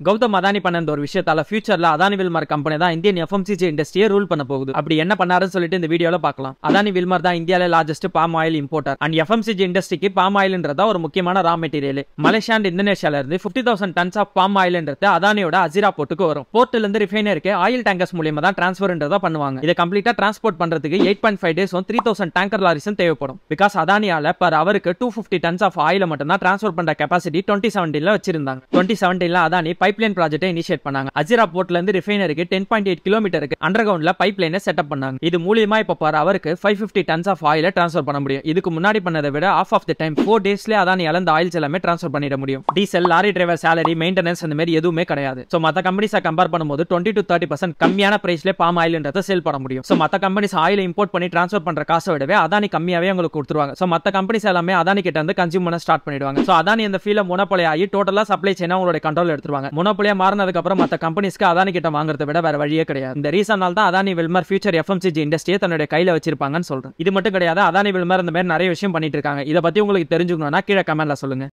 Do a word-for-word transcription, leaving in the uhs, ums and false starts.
கௌதம் அதானி பண்ண ஒரு விஷயத்தால ஃபியூச்சர்ல அதானி வில்மார் கம்பெனி தான் இந்தியன் எஃப்எம்சிஜி இண்டஸ்ட்ரியை ரூல் பண்ண போகுது. அப்படி என்ன பண்ணாருன்னு சொல்லிட்டு இந்த வீடியோல பார்க்கலாம். அதானி வில்மார் தான் இந்தியாவில largest palm oil importer and FMCG இண்டஸ்ட்ரிக்கு பாம் ஆயில்ன்றதா ஒரு முக்கியமான ரா மெட்டீரியல். மலேசியா அண்ட் இந்தோனேஷியால இருந்து fifty thousand tons of palm ஆயில்ன்றது அதானியோட அஜிரா போர்ட்டுக்கு வரும். போர்ட்ல இருந்து ரிஃபைனருக்கு ஆயில் டேங்கர்ஸ் மூலமா தான் டிரான்ஸ்ஃபர்ன்றதா பண்ணுவாங்க. இதை கம்ப்ளீட்டா டிரான்ஸ்போர்ட் பண்றதுக்கு eight point five days three thousand tanker லாரிஸும் தேவைப்படும். பிகாஸ் அதானியால பர் அவருக்கு டூ பிப்டி டன்ஸ் ஆஃப் ஆயில மட்டும் தான் டிரான்ஸ்ஃபர் பண்ற கெபாசிட்டி டுவெண்ட்டி செவன்டீன்ல வச்சிருந்தாங்க. டுவெண்ட்டி செவன்டீன்ல அதானி பைப்லைன் ப்ராஜெக்ட்டை இனிஷியேட் பண்ணாங்க. அஜிரா போர்ட்ல இருந்து ரிஃபைனருக்கு டென் பாயிண்ட் எயிட் கிலோமீட்டருக்கு அண்டர் கிரவுண்ட்ல பைப் லைனை செட்டப் பண்ணாங்க. இது மூலியமா இப்ப பர் அவருக்கு ஃபைவ் பிப்டி டன்ஸ் ஆஃப் ஆயில டிரான்ஸ்ஃபர் பண்ண முடியும். இதுக்கு முன்னாடி பண்ணதை விட half of the time four டேஸ்ல அதானியால அந்த ஆயில்ஸ் எல்லாமே டிரான்ஸ்ஃபர் பண்ணிட முடியும். Diesel, lorry driver salary, maintenance அந்த மாதிரி எதுவுமே கிடையாது. சோ மத்த கம்பெனிஸை கம்பேர் பண்ணும்போது டுவெண்ட்டி டு தேர்ட்டி பர்சன்ட் கம்மியான பிரைஸ்ல பாம் ஆயில்ன்றதை சேல் பண்ண முடியும். சோ மத்த கம்பெனிஸ் ஆயில இம்போர்ட் பண்ணி டிரான்ஸ்ஃபர் பண்ற காசை விடவே அதானி கம்மியாவே உங்களுக்கு கொடுத்துருவாங்க. சோ மத்த கம்பெனிஸ் எல்லாமே அதானி கிட்ட இருந்து கன்சியூம் பண்ண ஸ்டார்ட் பண்ணிடுவாங்க. சோ அதானி இந்த ஃபீல்ட்ல மோனோபோலி ஆகி டோட்டலா சப்ளை செயினை அவங்களோட கண்ட்ரோல் எடுத்துருவாங்க. மோனோபோலியா மாறினதுக்கு அப்புறம் மத்த கம்பெனிஸ்க்கு அதானி கிட்ட வாங்குறதை விட வேற வழியே கிடையாது. இந்த ரீசனால தான் அதானி வில்மார் ஃபியூச்சர் எஃப்எம்சிஜி இண்டஸ்ட்ரியை தன்னுடைய கையில வச்சிருப்பாங்கன்னு சொல்றேன். இது மட்டும் கிடையாது, அதானி வில்மார் இந்த மாதிரி நிறைய விஷயம் பண்ணிட்டு இருக்காங்க. இதை பத்தி உங்களுக்கு தெரிஞ்சுக்கணும்னா கீழே கமெண்ட்ல சொல்லுங்க.